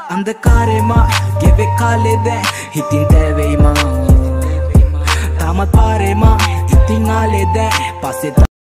අන්ධකාරෙම ගෙවෙ කාලෙද හිතින් තැවෙයිම තාමත් පාරෙම ඉතින් ආලෙද පස්සෙ